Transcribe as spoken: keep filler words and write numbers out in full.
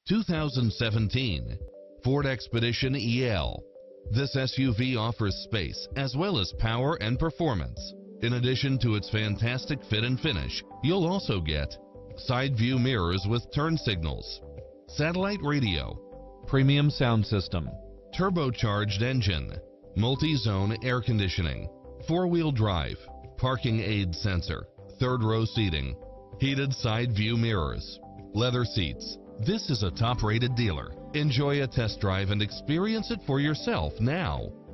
two thousand seventeen Ford Expedition E L. This S U V offers space as well as power and performance. In addition to its fantastic fit and finish, you'll also get side view mirrors with turn signals, satellite radio, premium sound system, turbocharged engine, multi-zone air conditioning, four-wheel drive, parking aid sensor, third row seating, heated side view mirrors, leather seats. This is a top-rated dealer. Enjoy a test drive and experience it for yourself now.